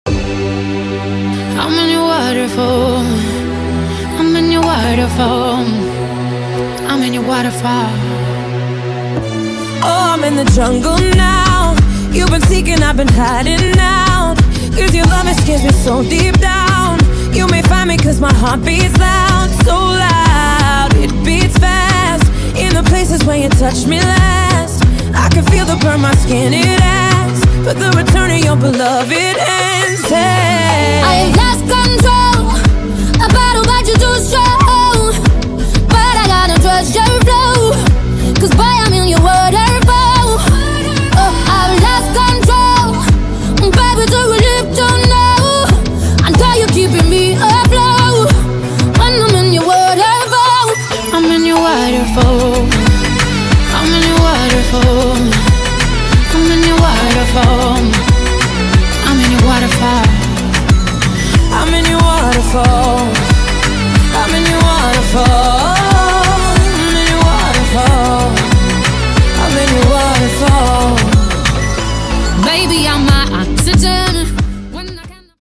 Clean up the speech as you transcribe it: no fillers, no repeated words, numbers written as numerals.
I'm in your waterfall. I'm in your waterfall. I'm in your waterfall. Oh, I'm in the jungle now. You've been seeking, I've been hiding out. Cause your love, it scares me so deep down. You may find me cause my heart beats loud. So loud, it beats fast. In the places where you touched me last. I can feel the burn, my skin, it asks for the return of your beloved hand.